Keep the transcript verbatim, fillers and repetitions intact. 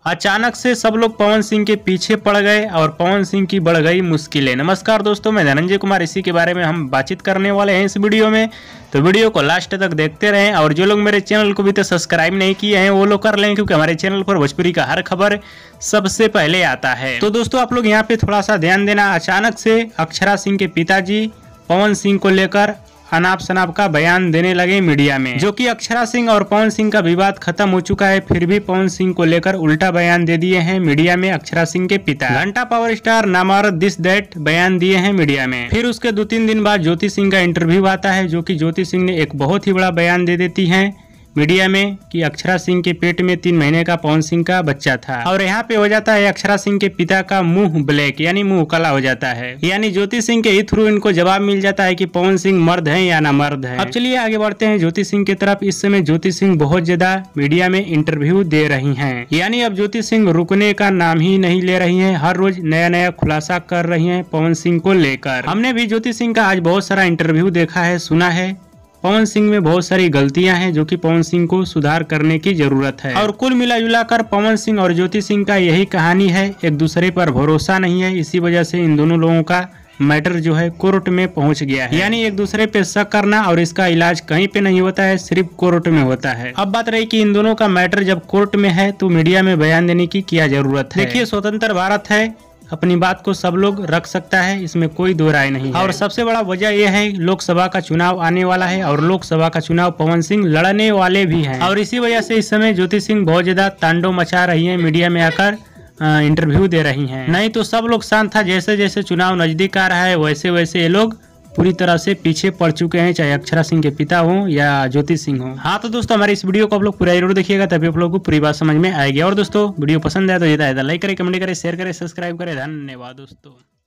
अचानक से सब लोग पवन सिंह के पीछे पड़ गए और पवन सिंह की बढ़ गई मुश्किलें। नमस्कार दोस्तों, मैं धनंजय कुमार, इसी के बारे में हम बातचीत करने वाले हैं इस वीडियो में। तो वीडियो को लास्ट तक देखते रहें और जो लोग मेरे चैनल को भी तो सब्सक्राइब नहीं किए हैं वो लोग कर लें, क्योंकि हमारे चैनल पर भोजपुरी का हर खबर सबसे पहले आता है। तो दोस्तों आप लोग यहाँ पे थोड़ा सा ध्यान देना। अचानक से अक्षरा सिंह के पिताजी पवन सिंह को लेकर अनाप शनाप का बयान देने लगे मीडिया में, जो कि अक्षरा सिंह और पवन सिंह का विवाद खत्म हो चुका है, फिर भी पवन सिंह को लेकर उल्टा बयान दे दिए हैं मीडिया में अक्षरा सिंह के पिता। घंटा पावर स्टार नामारत दिस दैट बयान दिए हैं मीडिया में। फिर उसके दो तीन दिन बाद ज्योति सिंह का इंटरव्यू आता है, जो कि ज्योति सिंह ने एक बहुत ही बड़ा बयान दे देती है मीडिया में कि अक्षरा सिंह के पेट में तीन महीने का पवन सिंह का बच्चा था। और यहाँ पे हो जाता है अक्षरा सिंह के पिता का मुंह ब्लैक, यानी मुंह काला हो जाता है। यानी ज्योति सिंह के ही थ्रू इनको जवाब मिल जाता है कि पवन सिंह मर्द है या ना मर्द है। अब चलिए आगे बढ़ते हैं ज्योति सिंह की तरफ। इस समय ज्योति सिंह बहुत ज्यादा मीडिया में इंटरव्यू दे रही है, यानी अब ज्योति सिंह रुकने का नाम ही नहीं ले रही है। हर रोज नया नया खुलासा कर रही है पवन सिंह को लेकर। हमने भी ज्योति सिंह का आज बहुत सारा इंटरव्यू देखा है, सुना है। पवन सिंह में बहुत सारी गलतियां हैं जो कि पवन सिंह को सुधार करने की जरूरत है। और कुल मिला कर पवन सिंह और ज्योति सिंह का यही कहानी है, एक दूसरे पर भरोसा नहीं है। इसी वजह से इन दोनों लोगों का मैटर जो है कोर्ट में पहुंच गया है। यानी एक दूसरे पे शक करना और इसका इलाज कहीं पे नहीं होता है, सिर्फ कोर्ट में होता है। अब बात रही कि इन दोनों का मैटर जब कोर्ट में है तो मीडिया में बयान देने की क्या जरूरत है। देखिए, स्वतंत्र भारत है, अपनी बात को सब लोग रख सकता है, इसमें कोई दो राय नहीं है। और सबसे बड़ा वजह यह है लोकसभा का चुनाव आने वाला है और लोकसभा का चुनाव पवन सिंह लड़ने वाले भी हैं। और इसी वजह से इस समय ज्योति सिंह बहुत ज्यादा तांडव मचा रही है, मीडिया में आकर इंटरव्यू दे रही हैं। नहीं तो सब लोग शांत था। जैसे जैसे चुनाव नजदीक आ रहा है वैसे वैसे ये लोग पूरी तरह से पीछे पड़ चुके हैं, चाहे अक्षरा सिंह के पिता हो या ज्योति सिंह हो। हाँ तो दोस्तों हमारी इस वीडियो को आप लोग पूरा जरूर देखिएगा, तभी आप लोगों को पूरी बात समझ में आएगी। और दोस्तों वीडियो पसंद आए तो ये लाइक करें, कमेंट करें, शेयर करें, सब्सक्राइब करें। धन्यवाद दोस्तों।